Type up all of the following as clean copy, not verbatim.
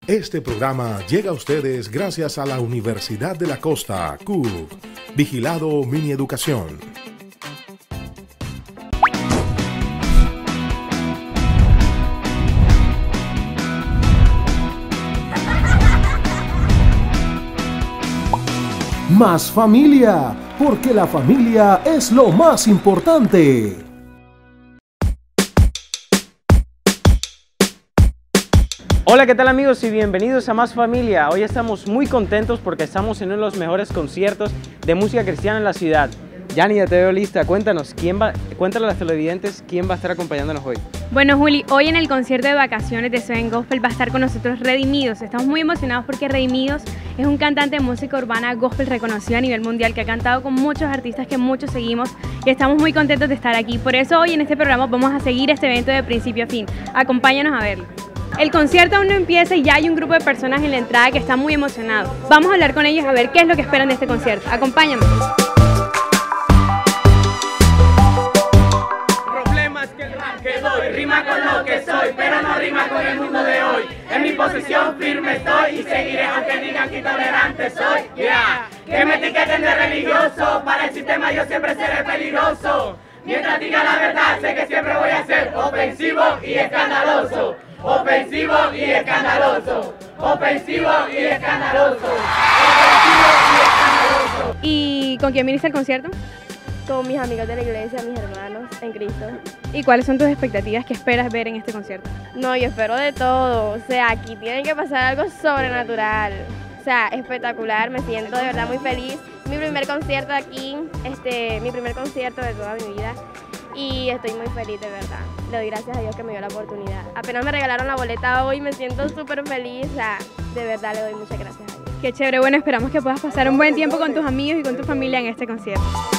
Este programa llega a ustedes gracias a la Universidad de la Costa, CUB, Vigilado Mini Educación. Más familia, porque la familia es lo más importante. Hola, ¿qué tal amigos? Y bienvenidos a Más Familia. Hoy estamos muy contentos porque estamos en uno de los mejores conciertos de música cristiana en la ciudad. Yani, ya te veo lista. Cuéntanos, cuéntale a las televidentes quién va a estar acompañándonos hoy. Bueno, Juli, hoy en el concierto de vacaciones de Seven Gospel va a estar con nosotros Redimidos. Estamos muy emocionados porque Redimidos es un cantante de música urbana gospel reconocido a nivel mundial que ha cantado con muchos artistas que muchos seguimos y estamos muy contentos de estar aquí. Por eso hoy en este programa vamos a seguir este evento de principio a fin. Acompáñanos a verlo. El concierto aún no empieza y ya hay un grupo de personas en la entrada que están muy emocionados. Vamos a hablar con ellos a ver qué es lo que esperan de este concierto. Acompáñame. Problemas que el rap que doy rima con lo que soy, pero no rima con el mundo de hoy. En mi posición firme estoy y seguiré aunque digan que intolerante soy. Yeah. Que me etiqueten de religioso, para el sistema yo siempre seré peligroso. Mientras diga la verdad, sé que siempre voy a ser ofensivo y escandaloso. Ofensivo y escandaloso. Ofensivo y escandaloso. Ofensivo y escandaloso. ¿Y con quién viniste al concierto? Con mis amigos de la iglesia, mis hermanos en Cristo. ¿Y cuáles son tus expectativas? ¿Qué esperas ver en este concierto? No, yo espero de todo. O sea, aquí tiene que pasar algo sobrenatural. O sea, espectacular. Me siento de verdad muy feliz. Mi primer concierto aquí, mi primer concierto de toda mi vida. Y estoy muy feliz, de verdad. Le doy gracias a Dios que me dio la oportunidad. Apenas me regalaron la boleta hoy, me siento súper feliz. O sea, de verdad le doy muchas gracias a Dios. Qué chévere. Bueno, esperamos que puedas pasar un buen tiempo con tus amigos y con tu familia en este concierto.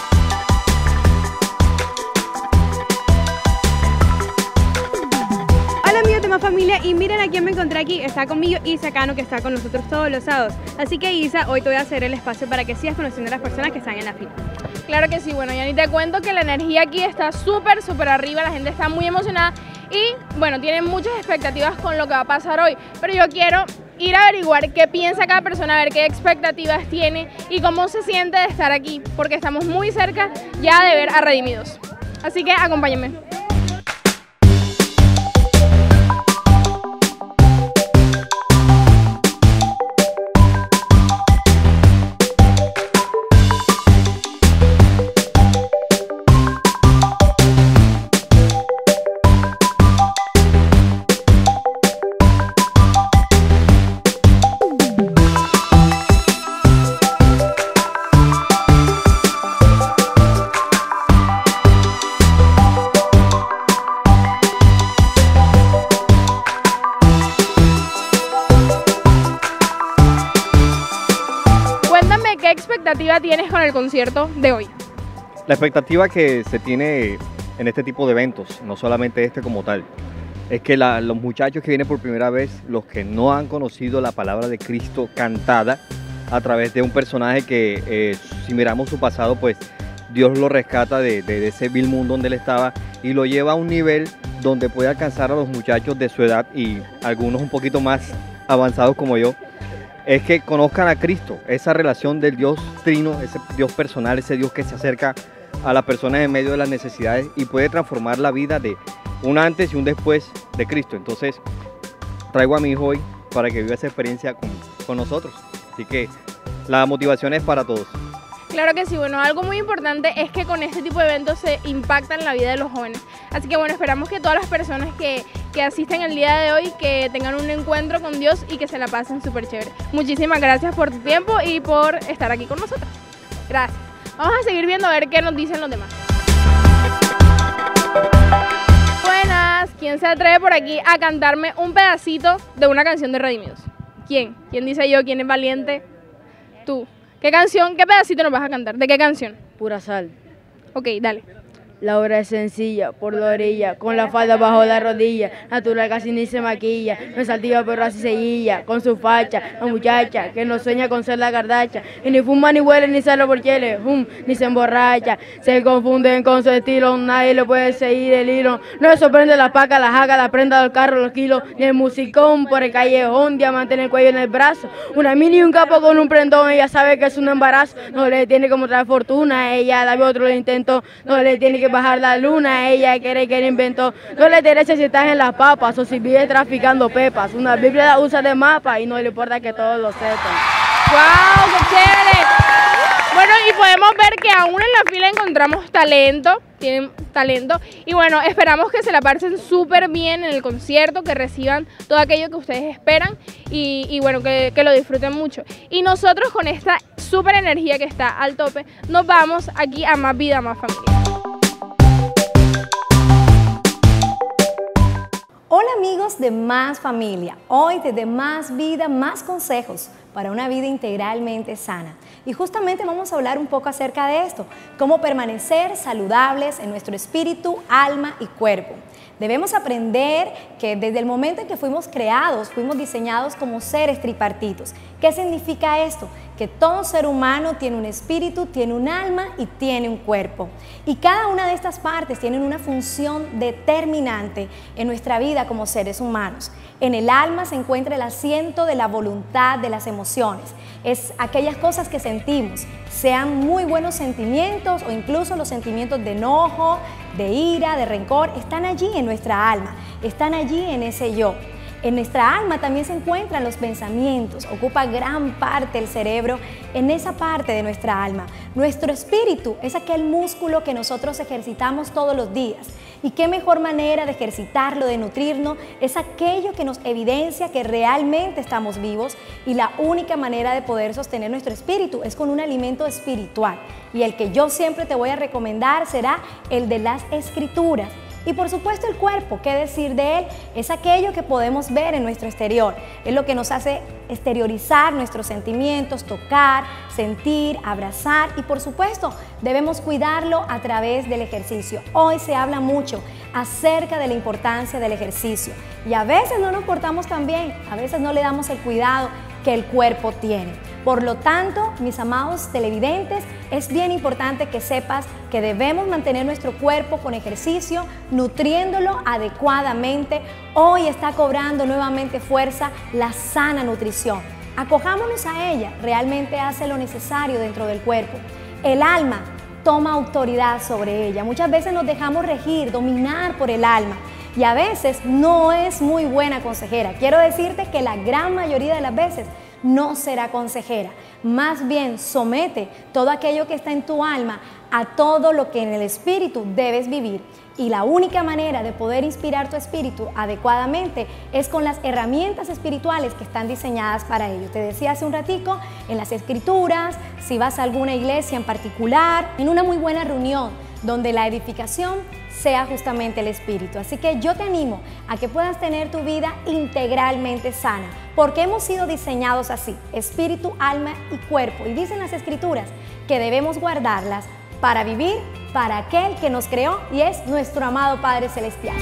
Hola amigos de Más Familia, y miren a quién me encontré aquí. Está conmigo Isa Cano, que está con nosotros todos los sábados. Así que Isa, hoy te voy a hacer el espacio para que sigas conociendo a las personas que están en la fila. Claro que sí, bueno, Yani, te cuento que la energía aquí está súper arriba, la gente está muy emocionada y bueno, tienen muchas expectativas con lo que va a pasar hoy, pero yo quiero ir a averiguar qué piensa cada persona, a ver qué expectativas tiene y cómo se siente de estar aquí, porque estamos muy cerca ya de ver a Redimidos. Así que acompáñenme. ¿Qué expectativa tienes con el concierto de hoy? La expectativa que se tiene en este tipo de eventos, no solamente este como tal, es que los muchachos que vienen por primera vez, los que no han conocido la palabra de Cristo cantada a través de un personaje que si miramos su pasado, pues Dios lo rescata de ese vil mundo donde él estaba y lo lleva a un nivel donde puede alcanzar a los muchachos de su edad y algunos un poquito más avanzados como yo, es que conozcan a Cristo, esa relación del Dios trino, ese Dios personal, ese Dios que se acerca a las personas en medio de las necesidades y puede transformar la vida de un antes y un después de Cristo. Entonces, traigo a mi hijo hoy para que viva esa experiencia con nosotros. Así que la motivación es para todos. Claro que sí, bueno, algo muy importante es que con este tipo de eventos se impactan la vida de los jóvenes. Así que bueno, esperamos que todas las personas que asisten el día de hoy, que tengan un encuentro con Dios y que se la pasen súper chévere. Muchísimas gracias por tu tiempo y por estar aquí con nosotros. Gracias. Vamos a seguir viendo a ver qué nos dicen los demás. Buenas, ¿quién se atreve por aquí a cantarme un pedacito de una canción de Redimidos? ¿Quién? ¿Quién dice yo? ¿Quién es valiente? Tú. ¿Qué canción, qué pedacito nos vas a cantar? ¿De qué canción? Pura sal. Ok, dale. La obra es sencilla, por la orilla, con la falda bajo la rodilla, natural casi ni se maquilla, no es altiva pero así se guilla, con su facha, la muchacha que no sueña con ser la gardacha, y ni fuma ni huele ni sale por chile, ni se emborracha, se confunden con su estilo, nadie le puede seguir el hilo, no le sorprende la paca, la jaca, la prenda del carro, los kilos, ni el musicón por el callejón, diamante en el cuello en el brazo, una mini y un capo con un prendón, ella sabe que es un embarazo, no le tiene como traer fortuna, ella la ve otro lo intentó, no le tiene que bajar la luna, ella quiere que le inventó, no le interesa si estás en las papas o si vive traficando pepas, una Biblia la usa de mapa y no le importa que todos lo sepan. ¡Wow! ¡Qué chévere! Bueno, y podemos ver que aún en la fila encontramos talento, tienen talento, y bueno, esperamos que se la pasen súper bien en el concierto, que reciban todo aquello que ustedes esperan y bueno, que lo disfruten mucho. Y nosotros con esta súper energía que está al tope, nos vamos aquí a Más Vida, Más Familia. Hola amigos de Más Familia, hoy desde Más Vida, Más Consejos para una vida integralmente sana. Y justamente vamos a hablar un poco acerca de esto, cómo permanecer saludables en nuestro espíritu, alma y cuerpo. Debemos aprender que desde el momento en que fuimos creados, fuimos diseñados como seres tripartitos. ¿Qué significa esto? Que todo ser humano tiene un espíritu, tiene un alma y tiene un cuerpo. Y cada una de estas partes tienen una función determinante en nuestra vida como seres humanos. En el alma se encuentra el asiento de la voluntad, de las emociones. Es aquellas cosas que sentimos, sean muy buenos sentimientos o incluso los sentimientos de enojo, de ira, de rencor, están allí en nuestra alma, están allí en ese yo. En nuestra alma también se encuentran los pensamientos, ocupa gran parte del cerebro en esa parte de nuestra alma. Nuestro espíritu es aquel músculo que nosotros ejercitamos todos los días. Y qué mejor manera de ejercitarlo, de nutrirnos, es aquello que nos evidencia que realmente estamos vivos y la única manera de poder sostener nuestro espíritu es con un alimento espiritual. Y el que yo siempre te voy a recomendar será el de las Escrituras. Y por supuesto el cuerpo, ¿qué decir de él? Es aquello que podemos ver en nuestro exterior, es lo que nos hace exteriorizar nuestros sentimientos, tocar, sentir, abrazar y por supuesto debemos cuidarlo a través del ejercicio. Hoy se habla mucho acerca de la importancia del ejercicio y a veces no nos portamos tan bien, a veces no le damos el cuidado que el cuerpo tiene. Por lo tanto, mis amados televidentes, es bien importante que sepas que debemos mantener nuestro cuerpo con ejercicio, nutriéndolo adecuadamente. Hoy está cobrando nuevamente fuerza la sana nutrición. Acojámonos a ella, realmente hace lo necesario dentro del cuerpo. El alma toma autoridad sobre ella. Muchas veces nos dejamos regir, dominar por el alma. Y a veces no es muy buena consejera. Quiero decirte que la gran mayoría de las veces no será consejera. Más bien somete todo aquello que está en tu alma a todo lo que en el espíritu debes vivir. Y la única manera de poder inspirar tu espíritu adecuadamente es con las herramientas espirituales que están diseñadas para ello. Te decía hace un ratico, en las Escrituras, si vas a alguna iglesia en particular, en una muy buena reunión donde la edificación sea justamente el espíritu. Así que yo te animo a que puedas tener tu vida integralmente sana, porque hemos sido diseñados así, espíritu, alma y cuerpo. Y dicen las Escrituras que debemos guardarlas para vivir para aquel que nos creó y es nuestro amado Padre Celestial.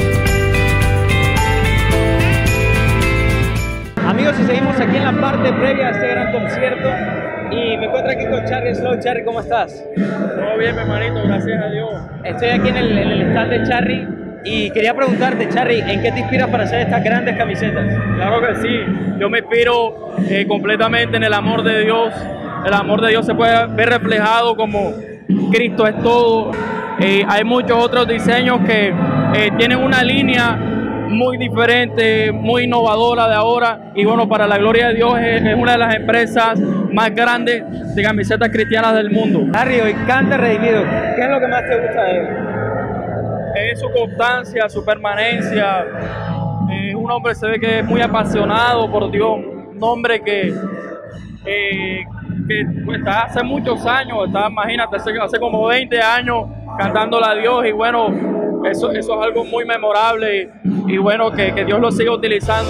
Amigos, y seguimos aquí en la parte previa de este gran concierto y me encuentro aquí con Charry Slow. Charry, ¿cómo estás? Todo bien, mi hermanito, gracias a Dios. Estoy aquí en el stand de Charry y quería preguntarte, Charry, ¿en qué te inspiras para hacer estas grandes camisetas? Claro que sí, yo me inspiro completamente en el amor de Dios. El amor de Dios se puede ver reflejado como Cristo es todo. Hay muchos otros diseños que tienen una línea muy diferente, muy innovadora de ahora y bueno, para la gloria de Dios es una de las empresas más grandes de camisetas cristianas del mundo. Charry, hoy canta Redimido, ¿qué es lo que más te gusta de él? Es su constancia, su permanencia. Es un hombre, se ve que es muy apasionado por Dios, un hombre que está hace muchos años, imagínate, hace como 20 años cantándole a Dios y bueno, eso es algo muy memorable y bueno, que Dios lo siga utilizando.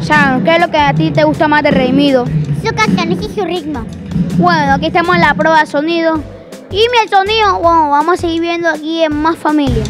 Ságanos, ¿qué es lo que a ti te gusta más de Redimidos? Sus canciones y su ritmo. Bueno, aquí estamos en la prueba de sonido. Y el sonido, bueno, vamos a seguir viendo aquí en Más Familia.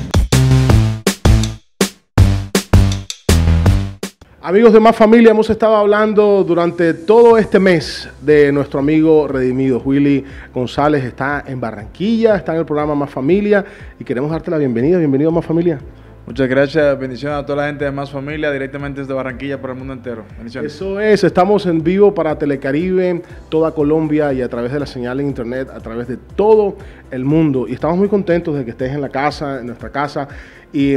Amigos de Más Familia, hemos estado hablando durante todo este mes de nuestro amigo Redimidos. Willy González está en Barranquilla, está en el programa Más Familia y queremos darte la bienvenida. Bienvenido a Más Familia. Muchas gracias, bendiciones a toda la gente de Más Familia, directamente desde Barranquilla para el mundo entero. Bendiciones. Eso es, estamos en vivo para Telecaribe, toda Colombia y a través de la señal en internet, a través de todo el mundo. Y estamos muy contentos de que estés en la casa, en nuestra casa. Y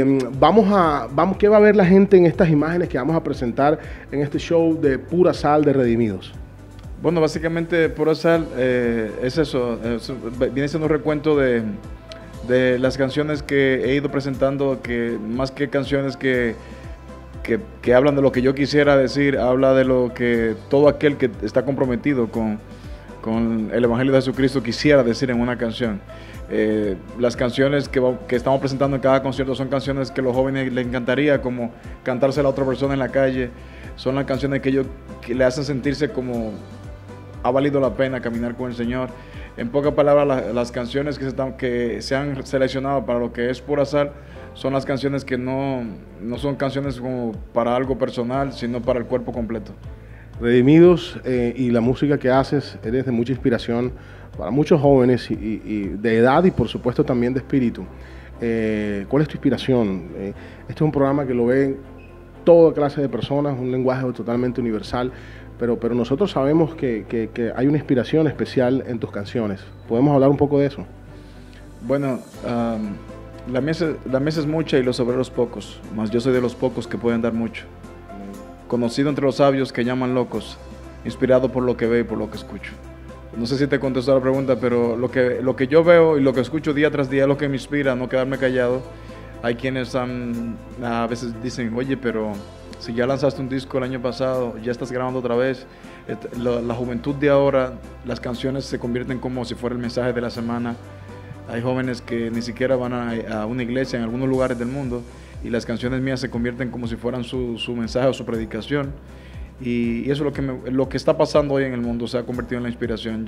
¿qué va a ver la gente en estas imágenes que vamos a presentar en este show de Pura Sal de Redimidos? Bueno, básicamente Pura Sal es eso, viene siendo un recuento de las canciones que he ido presentando, que más que canciones que hablan de lo que yo quisiera decir, habla de lo que todo aquel que está comprometido con el Evangelio de Jesucristo quisiera decir en una canción. Las canciones que estamos presentando en cada concierto son canciones que a los jóvenes les encantaría como cantársela a otra persona en la calle. Son las canciones que le hacen sentirse como ha valido la pena caminar con el Señor. En pocas palabras, las canciones que se han seleccionado para lo que es Pura Sal son las canciones que no son canciones como para algo personal, sino para el cuerpo completo. Redimidos y la música que haces eres de mucha inspiración para muchos jóvenes y de edad y por supuesto también de espíritu. ¿Cuál es tu inspiración? Este es un programa que lo ven toda clase de personas, un lenguaje totalmente universal. Pero nosotros sabemos que hay una inspiración especial en tus canciones. ¿Podemos hablar un poco de eso? Bueno, la mesa es mucha y los obreros pocos, mas yo soy de los pocos que pueden dar mucho. Conocido entre los sabios que llaman locos, inspirado por lo que veo y por lo que escucho. No sé si te contesto la pregunta, pero lo que yo veo y lo que escucho día tras día es lo que me inspira a no quedarme callado. Hay quienes a veces dicen, oye, pero si ya lanzaste un disco el año pasado, ya estás grabando otra vez. La juventud de ahora, las canciones se convierten como si fuera el mensaje de la semana. Hay jóvenes que ni siquiera van a una iglesia en algunos lugares del mundo y las canciones mías se convierten como si fueran su mensaje o su predicación. Y eso es lo que está pasando hoy en el mundo, se ha convertido en la inspiración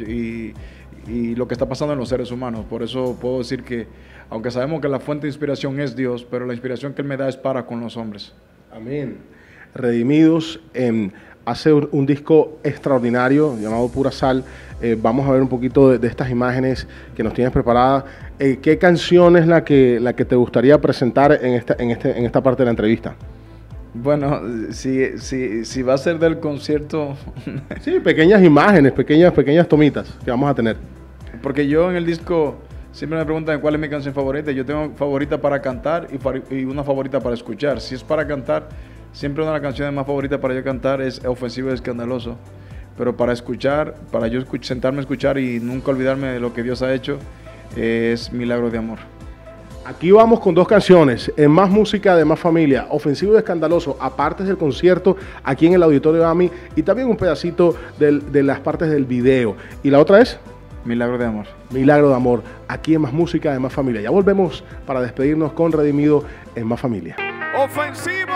y lo que está pasando en los seres humanos. Por eso puedo decir que, aunque sabemos que la fuente de inspiración es Dios, pero la inspiración que Él me da es para con los hombres. Amén. Redimidos hace un disco extraordinario llamado Pura Sal. Vamos a ver un poquito de estas imágenes que nos tienes preparadas. ¿Qué canción es la que te gustaría presentar en esta parte de la entrevista? Bueno, si va a ser del concierto... Sí, pequeñas imágenes, pequeñas tomitas que vamos a tener. Porque yo en el disco siempre me preguntan cuál es mi canción favorita. Yo tengo favorita para cantar y una favorita para escuchar. Si es para cantar, siempre una de las canciones más favoritas para yo cantar es Ofensivo y Escandaloso. Pero para escuchar, para yo sentarme a escuchar y nunca olvidarme de lo que Dios ha hecho, es Milagro de Amor. Aquí vamos con dos canciones, en Más Música de Más Familia, Ofensivo y Escandaloso, aparte del concierto aquí en el Auditorio de AMI y también un pedacito de las partes del video. ¿Y la otra es? Milagro de Amor. Milagro de Amor, aquí en Más Música de Más Familia. Ya volvemos para despedirnos con Redimido en Más Familia. Ofensivo.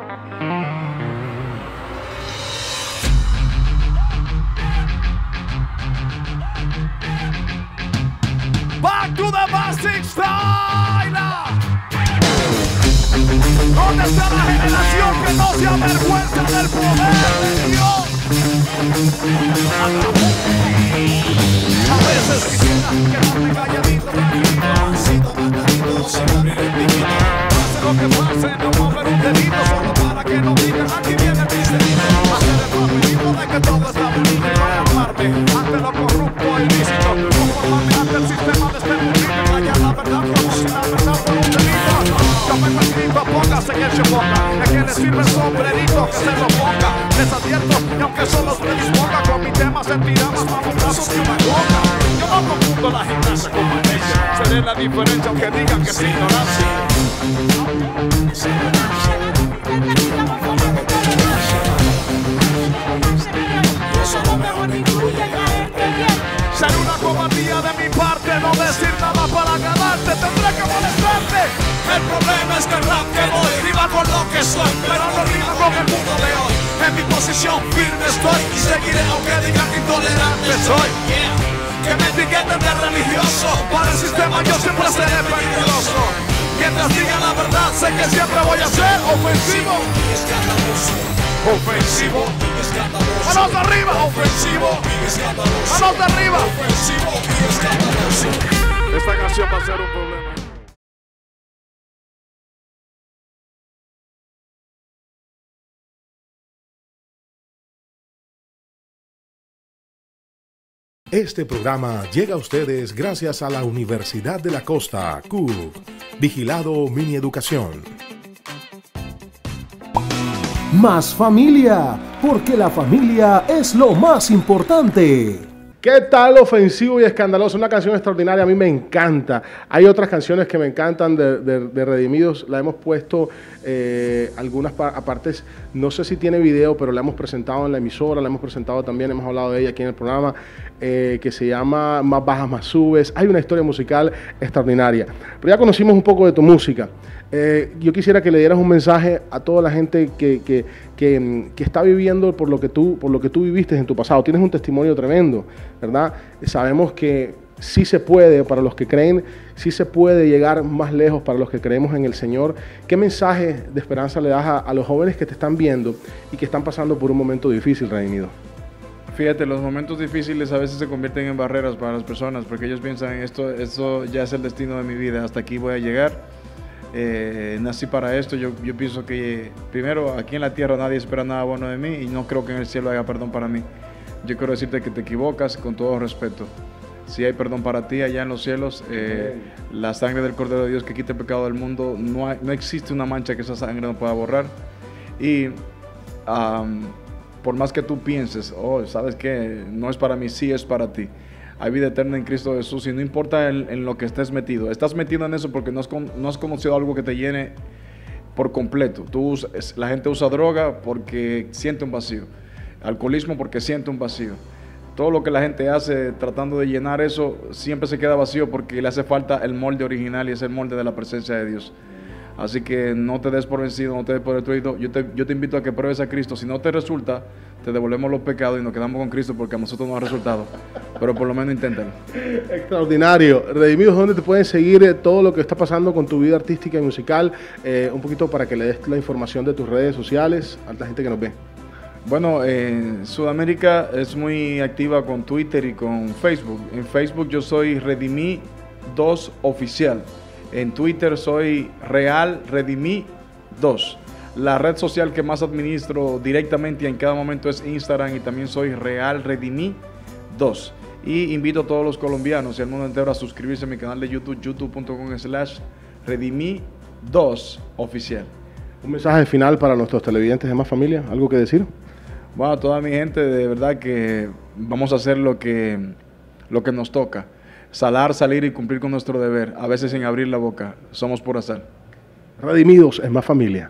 Back to the basic style. ¿Dónde está la generación que no se avergüenza del poder de Dios? A veces quisiera quedarme calladito, sin abrir el piquito. Pase lo que pase, no mover un dedito, solo para que no digan aquí viene mi delito. Hacer el papelito de que todo está bonito y alarmarme ante lo corrupto e ilícito. Conformarme ante el sistema de este mundito y callar la verdad como si la verdad fuera un delito. Yo me prescribo, póngase en el cheboca, es que le sirve el sombrerito que se lo ponga. Les advierto que aunque solo se disponga, con mi tema sentirá más mamutazos que una coca. Yo no confundo la gimnasia con magnesia, seré la diferencia aunque digan que es ignorancia. Ser una cobardía de mi parte, no decir nada para ganarte, tendré que molestarte. El problema es que el rap que voy rima con lo que soy, pero no rima con el mundo de hoy. En mi posición firme estoy y seguiré aunque digan que intolerante soy. Que me etiqueten de religioso, para el sistema yo siempre seré peligroso. Mientras diga la verdad, sé que siempre voy a ser ofensivo y escandaloso. Ofensivo y escandaloso. Manos arriba, ofensivo y escandaloso. Manos arriba, ofensivo y escandaloso. Esta canción va a ser un problema. Este programa llega a ustedes gracias a la Universidad de la Costa, CUB, Vigilado Mini Educación. Más familia, porque la familia es lo más importante. ¿Qué tal Ofensivo y Escandaloso? Una canción extraordinaria, a mí me encanta. Hay otras canciones que me encantan de Redimidos, la hemos puesto algunas apartes, no sé si tiene video, pero la hemos presentado en la emisora, la hemos presentado también, hemos hablado de ella aquí en el programa, que se llama Más Bajas, Más Subes. Hay una historia musical extraordinaria. Pero ya conocimos un poco de tu música. Yo quisiera que le dieras un mensaje a toda la gente que está viviendo por lo que tú viviste en tu pasado. Tienes un testimonio tremendo, ¿verdad? Sabemos que sí se puede, para los que creen, sí se puede llegar más lejos para los que creemos en el Señor. ¿Qué mensaje de esperanza le das a los jóvenes que te están viendo y que están pasando por un momento difícil, Redimido? Fíjate, los momentos difíciles a veces se convierten en barreras para las personas, porque ellos piensan, esto ya es el destino de mi vida, hasta aquí voy a llegar. Nací para esto. Yo pienso que primero aquí en la tierra nadie espera nada bueno de mí y no creo que en el cielo haya perdón para mí. Yo quiero decirte que te equivocas con todo respeto. Si hay perdón para ti allá en los cielos, la sangre del Cordero de Dios que quita el pecado del mundo, no existe una mancha que esa sangre no pueda borrar. Y por más que tú pienses, ¿sabes qué? No es para mí, sí es para ti. Hay vida eterna en Cristo Jesús y no importa en lo que estés metido. Estás metido en eso porque no has conocido algo que te llene por completo. La gente usa droga porque siente un vacío. Alcoholismo porque siente un vacío. Todo lo que la gente hace tratando de llenar eso siempre se queda vacío porque le hace falta el molde original y es el molde de la presencia de Dios. Así que no te des por vencido, no te des por destruido. Yo te invito a que pruebes a Cristo. Si no te resulta, te devolvemos los pecados y nos quedamos con Cristo porque a nosotros no ha resultado. Pero por lo menos inténtalo. Extraordinario. Redimidos, ¿dónde te pueden seguir todo lo que está pasando con tu vida artística y musical? Un poquito para que le des la información de tus redes sociales a la gente que nos ve. Bueno, Sudamérica es muy activa con Twitter y con Facebook. En Facebook yo soy Redimí 2 Oficial. En Twitter soy Real Redimí 2. La red social que más administro directamente y en cada momento es Instagram y también soy Real Redimí 2. Y invito a todos los colombianos y al mundo entero a suscribirse a mi canal de YouTube, youtube.com/Redimí 2 Oficial. Un mensaje final para nuestros televidentes de Más Familia, ¿algo que decir? Bueno, a toda mi gente, de verdad que vamos a hacer lo que nos toca. Salir y cumplir con nuestro deber, a veces sin abrir la boca. Somos pura sal. Redimidos es Más Familia.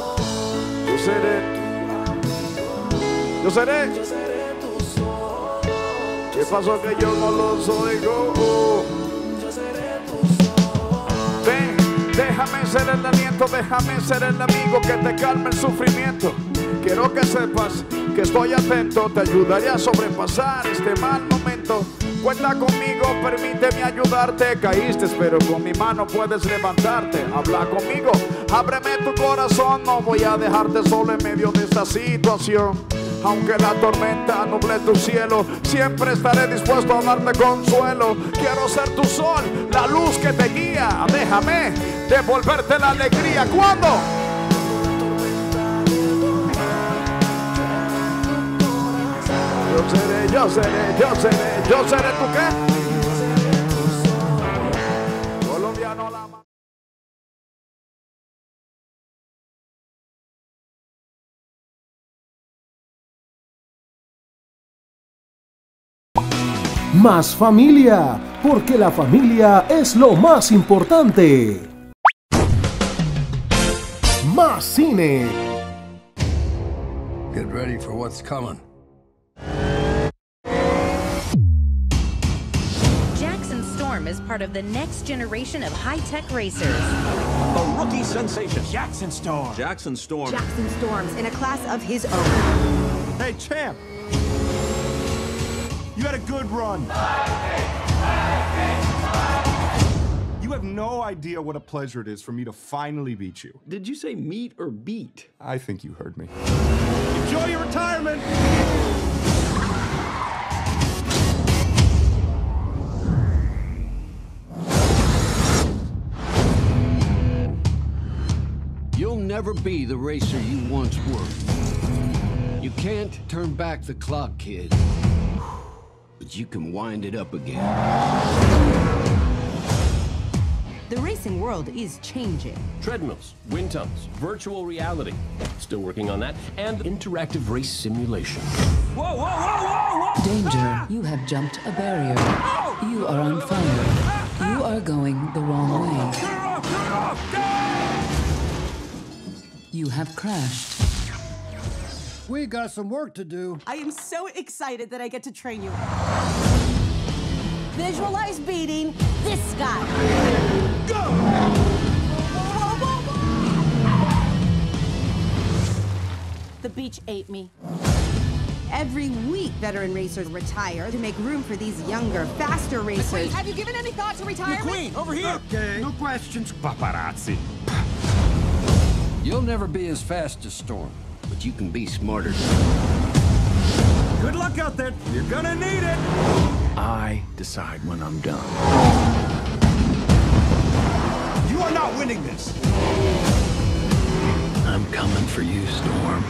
Yo seré tu sol. ¿Qué pasó que yo no lo soy? Yo seré tu sol. Ven, déjame ser el aliento, déjame ser el amigo que te calme el sufrimiento. Quiero que sepas que estoy atento, te ayudaré a sobrepasar este mal momento. Cuenta conmigo, permíteme ayudarte. Caíste, pero con mi mano puedes levantarte. Habla conmigo, ábreme tu corazón. No voy a dejarte solo en medio de esta situación. Aunque la tormenta nuble tu cielo, siempre estaré dispuesto a darte consuelo. Quiero ser tu sol, la luz que te guía. Déjame devolverte la alegría. ¿Cuándo? Yo seré tu qué. Colombiano la Más familia, porque la familia es lo más importante. Más cine. Get ready for what's coming. Jackson Storm is part of the next generation of high-tech racers. A rookie sensation, Jackson Storm. Jackson Storm's in a class of his own. Hey, champ. You had a good run. You have no idea what a pleasure it is for me to finally beat you. Did you say meet or beat? I think you heard me. Enjoy your retirement! You'll never be the racer you once were. You can't turn back the clock, kid. But you can wind it up again. The racing world is changing. Treadmills, wind tunnels, virtual reality. Still working on that. And interactive race simulation. Whoa, whoa, whoa, whoa, whoa! Danger, you have jumped a barrier. You are on fire. You are going the wrong way. You have crashed. We got some work to do. I am so excited that I get to train you. Visualize beating this guy. Go! The beach ate me. Every week, veteran racers retire to make room for these younger, faster racers. Wait, have you given any thought to retirement? Queen, over here! Okay. No questions. Paparazzi. You'll never be as fast as Storm, but you can be smarter. Good luck out there. You're gonna need it. I decide when I'm done. You are not winning this. I'm coming for you, Storm.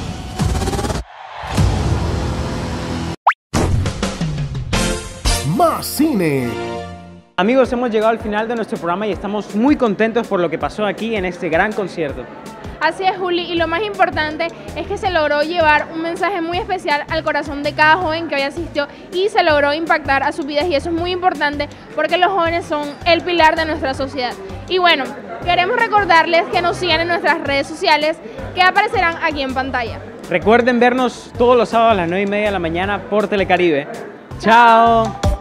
Más cine. Amigos, hemos llegado al final de nuestro programa y estamos muy contentos por lo que pasó aquí en este gran concierto. Así es, Juli, y lo más importante es que se logró llevar un mensaje muy especial al corazón de cada joven que hoy asistió y se logró impactar a sus vidas, y eso es muy importante porque los jóvenes son el pilar de nuestra sociedad. Y bueno, queremos recordarles que nos sigan en nuestras redes sociales que aparecerán aquí en pantalla. Recuerden vernos todos los sábados a las 9:30 de la mañana por Telecaribe. ¡Chao!